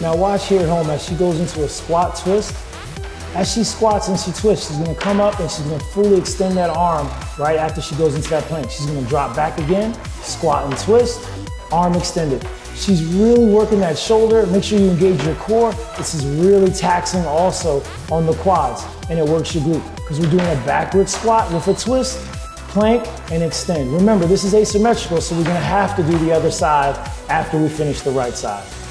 Now watch here at home as she goes into a squat twist. As she squats and she twists, she's gonna come up and she's gonna fully extend that arm right after she goes into that plank. She's gonna drop back again, squat and twist, arm extended. She's really working that shoulder. Make sure you engage your core. This is really taxing also on the quads, and it works your glute because we're doing a backward squat with a twist, plank, and extend. Remember, this is asymmetrical, so we're gonna have to do the other side after we finish the right side.